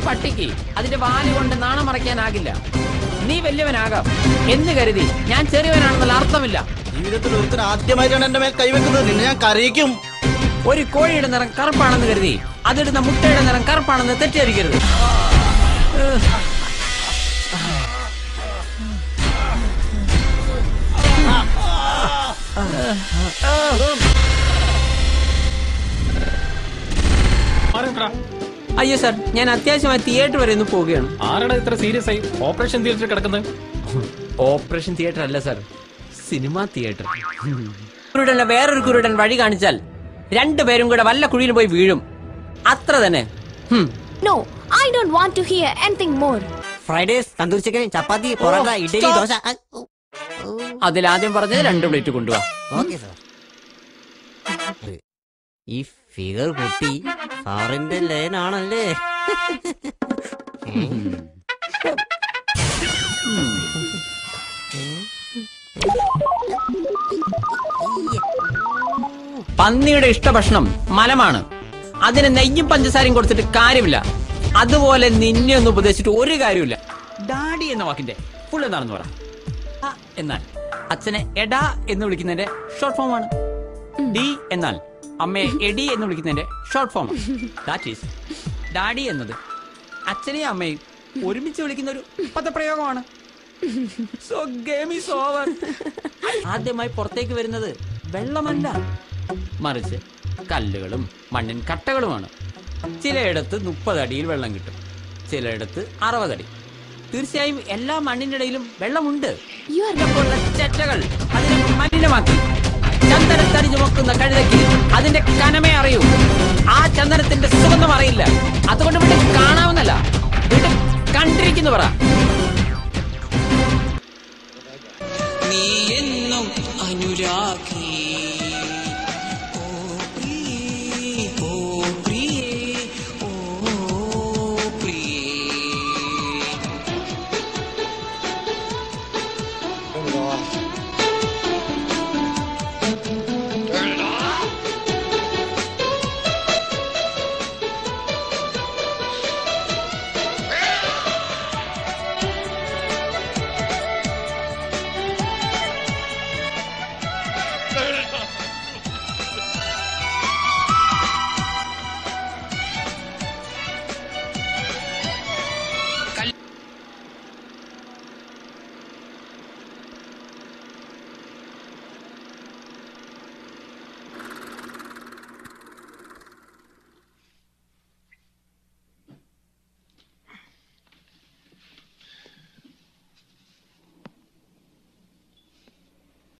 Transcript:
പട്ടിക്ക് അതിന്റെ വാല് കൊണ്ട് നാണം മറയ്ക്കാനാകില്ല. നീ വലിയവനാകാം എന്ന് കരുതി ഞാൻ ചെറിയവനാണെന്നുള്ള അർത്ഥമില്ല. ജീവിതത്തിൽ ഒരുത്തർ ആദ്യമായിട്ടാണ് എന്റെ മേൽ കൈവെക്കുന്നത്. നിന്നെ ഞാൻ കരയിക്കും. ഒരു കോഴിയുടെ നിറം കറുപ്പാണെന്ന് കരുതി അതിടുന്ന മുട്ടയുടെ നിറം കറുപ്പാണെന്ന് തെറ്റിദ്ധരിക്കരുത്. അയ്യോ സാർ, ഞാൻ അത്യാവശ്യമായി തിയേറ്റർ വരെ ഒന്ന് പോവുകയാണ്. ആരാടാ ഇത്ര സീരിയസ് ആയി ഓപ്പറേഷൻ തിയേറ്ററിൽ കിടക്കുന്നത്? ഓപ്പറേഷൻ തിയേറ്റർ അല്ല സാർ, സിനിമാ തിയേറ്റർ. കുരുടന് വേറൊരു കുരുടൻ വഴി കാണിച്ചാൽ രണ്ടുപേരും കൂടെ വല്ല കുഴിയിലും പോയി വീഴും. അത്ര തന്നെ. No, I don't want to hear anything more. Fridays, tandoori chicken, chapati, parotta, idli, dosa. അതിലാദ്യം പറഞ്ഞത് 2 പ്ലേറ്റ് കൊണ്ടുപോവാ. Okay sir. ഈ ഫിഗർ പൊട്ടി സാറിന്റെ ലൈനാണല്ലേ? പന്നിയുടെ ഇഷ്ടഭക്ഷണം മലമാണ്. അതിന് നെയ്യും പഞ്ചസാരയും കൊടുത്തിട്ട് കാര്യമില്ല. അതുപോലെ നിന്നെ ഒന്ന് ഉപദേശിച്ചിട്ട് ഒരു കാര്യമില്ല. ഡാഡി എന്ന വാക്കിന്റെ ഫുൾ എന്താണെന്ന് പറ. എന്നാൽ അച്ഛനെ എടാ എന്ന് വിളിക്കുന്നതിന്റെ ഷോർട്ട് ഫോം ആണ്. ഡി എന്നാൽ അമ്മയെ എടി എന്ന് വിളിക്കുന്നതിന്റെ ഷോർട്ട് ഫോം ആണ്. ദാറ്റ് ഈസ് ഡാഡി എന്നത് അച്ഛനെയും അമ്മയും ഒരുമിച്ച് വിളിക്കുന്ന ഒരു പദപ്രയോഗമാണ്. So game is over. ആദ്യമായി പുറത്തേക്ക് വരുന്നത് വെള്ളമല്ല, മറിച്ച് കല്ലുകളും മണ്ണിൻ കട്ടകളുമാണ്. ചിലയിടത്ത് 30 അടിയിൽ വെള്ളം കിട്ടും, ചിലയിടത്ത് 60 അടി. തീർച്ചയായും എല്ലാ മണ്ണിന്റെ ഇടയിലും വെള്ളമുണ്ട്. ചെറ്റകൾ അതിനെ മലിനമാക്കി ചന്ദനത്തടി ചുമക്കുന്ന കഴുതയ്ക്ക് അതിന്റെ കനമേ അറിയൂ. ആ ചന്ദനത്തിന്റെ സുഗന്ധം അറിയില്ല. അതുകൊണ്ട് വീട്ടിൽ കാണാവുന്നല്ല, വീട്ടിൽ കണ്ടിരിക്കുന്നു പറ. നീ എന്നും അനുരാഗി.